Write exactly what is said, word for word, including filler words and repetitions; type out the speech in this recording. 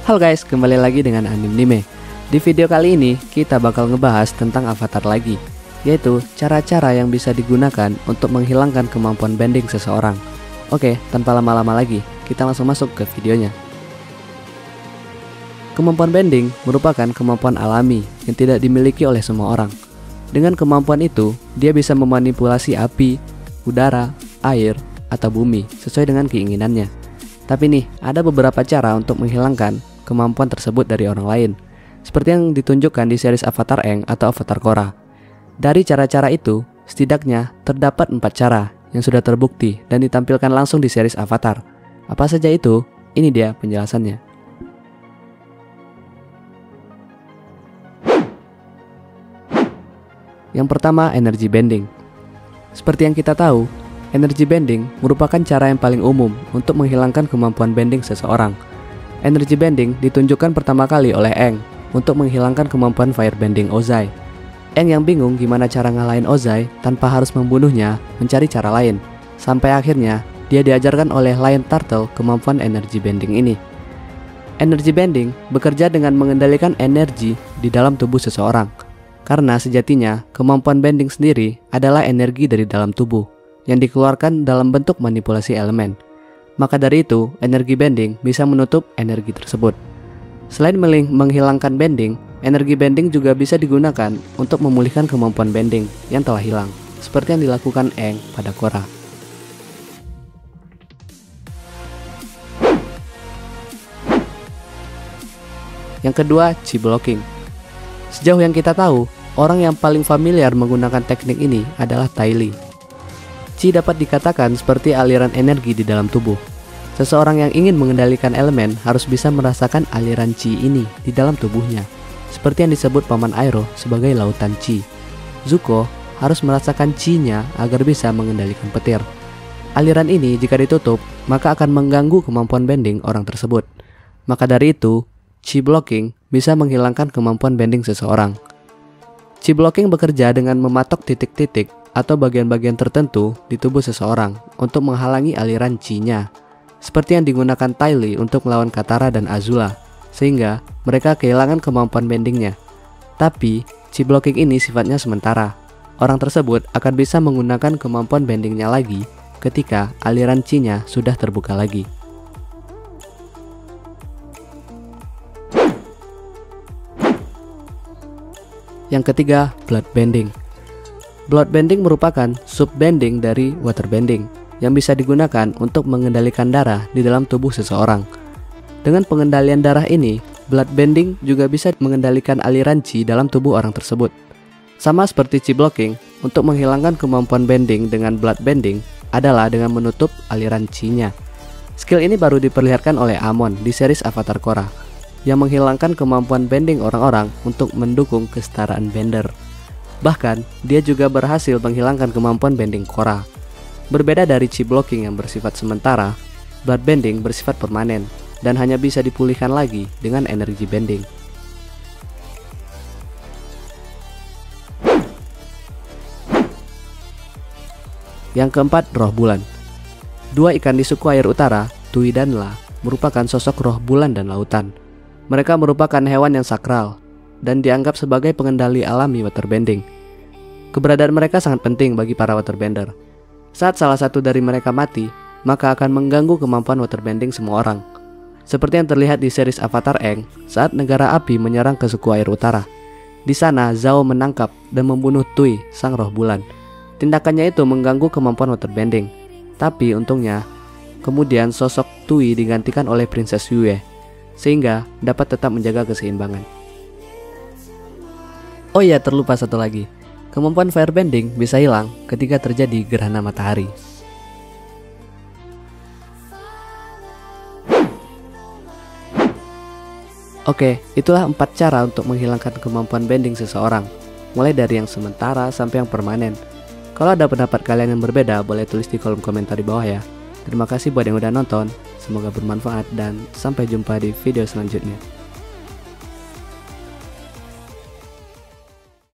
Halo guys, kembali lagi dengan Anime. Di video kali ini kita bakal ngebahas tentang avatar lagi, yaitu cara-cara yang bisa digunakan untuk menghilangkan kemampuan bending seseorang. Oke, tanpa lama-lama lagi, kita langsung masuk ke videonya. Kemampuan bending merupakan kemampuan alami yang tidak dimiliki oleh semua orang. Dengan kemampuan itu, dia bisa memanipulasi api, udara, air, atau bumi sesuai dengan keinginannya. Tapi nih, ada beberapa cara untuk menghilangkan kemampuan tersebut dari orang lain, seperti yang ditunjukkan di series Avatar Aang atau Avatar Korra. Dari cara-cara itu, setidaknya terdapat empat cara yang sudah terbukti dan ditampilkan langsung di series Avatar. Apa saja itu? Ini dia penjelasannya. Yang pertama, energy bending. Seperti yang kita tahu, energy bending merupakan cara yang paling umum untuk menghilangkan kemampuan bending seseorang. Energy bending ditunjukkan pertama kali oleh Aang untuk menghilangkan kemampuan firebending Ozai. Aang yang bingung gimana cara ngalahin Ozai tanpa harus membunuhnya, mencari cara lain. Sampai akhirnya dia diajarkan oleh Lion Turtle kemampuan energy bending ini. Energy bending bekerja dengan mengendalikan energi di dalam tubuh seseorang. Karena sejatinya kemampuan bending sendiri adalah energi dari dalam tubuh yang dikeluarkan dalam bentuk manipulasi elemen. Maka dari itu, energi bending bisa menutup energi tersebut. Selain menghilangkan bending, energi bending juga bisa digunakan untuk memulihkan kemampuan bending yang telah hilang, seperti yang dilakukan Aang pada Korra. Yang kedua, chi blocking. Sejauh yang kita tahu, orang yang paling familiar menggunakan teknik ini adalah Ty Lee. Chi dapat dikatakan seperti aliran energi di dalam tubuh. Seseorang yang ingin mengendalikan elemen harus bisa merasakan aliran Chi ini di dalam tubuhnya, seperti yang disebut Paman Iroh sebagai lautan Chi. Zuko harus merasakan Chi-nya agar bisa mengendalikan petir. Aliran ini jika ditutup, maka akan mengganggu kemampuan bending orang tersebut. Maka dari itu, chi blocking bisa menghilangkan kemampuan bending seseorang. Chi blocking bekerja dengan mematok titik-titik atau bagian-bagian tertentu di tubuh seseorang untuk menghalangi aliran chi-nya, seperti yang digunakan Ty Lee untuk melawan Katara dan Azula, sehingga mereka kehilangan kemampuan bendingnya. Tapi, chi blocking ini sifatnya sementara. Orang tersebut akan bisa menggunakan kemampuan bendingnya lagi ketika aliran chi-nya sudah terbuka lagi. Yang ketiga, blood bending. Blood bending merupakan sub bending dari water bending yang bisa digunakan untuk mengendalikan darah di dalam tubuh seseorang. Dengan pengendalian darah ini, blood bending juga bisa mengendalikan aliran chi dalam tubuh orang tersebut. Sama seperti chi blocking, untuk menghilangkan kemampuan bending dengan blood bending adalah dengan menutup aliran chi-nya. Skill ini baru diperlihatkan oleh Amon di series Avatar Korra, yang menghilangkan kemampuan bending orang-orang untuk mendukung kesetaraan bender. Bahkan, dia juga berhasil menghilangkan kemampuan bending Korra. Berbeda dari chi blocking yang bersifat sementara, blood bending bersifat permanen dan hanya bisa dipulihkan lagi dengan energi bending. Yang keempat, roh bulan. Dua ikan di suku air utara, Tui dan La, merupakan sosok roh bulan dan lautan. Mereka merupakan hewan yang sakral dan dianggap sebagai pengendali alami waterbending. Keberadaan mereka sangat penting bagi para waterbender. Saat salah satu dari mereka mati, maka akan mengganggu kemampuan waterbending semua orang. Seperti yang terlihat di series Avatar Aang saat negara api menyerang ke suku air utara. Di sana Zhao menangkap dan membunuh Tui, sang roh bulan. Tindakannya itu mengganggu kemampuan waterbending. Tapi untungnya, kemudian sosok Tui digantikan oleh Princess Yue, sehingga dapat tetap menjaga keseimbangan. Oh iya, terlupa satu lagi. Kemampuan firebending bisa hilang ketika terjadi gerhana matahari. Oke, itulah empat cara untuk menghilangkan kemampuan bending seseorang, mulai dari yang sementara sampai yang permanen. Kalau ada pendapat kalian yang berbeda, boleh tulis di kolom komentar di bawah ya. Terima kasih buat yang udah nonton, semoga bermanfaat dan sampai jumpa di video selanjutnya.